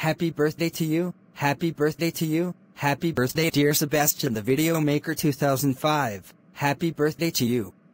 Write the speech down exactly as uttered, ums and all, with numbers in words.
Happy birthday to you, happy birthday to you, happy birthday dear Sebastian the Video Maker two thousand five, happy birthday to you.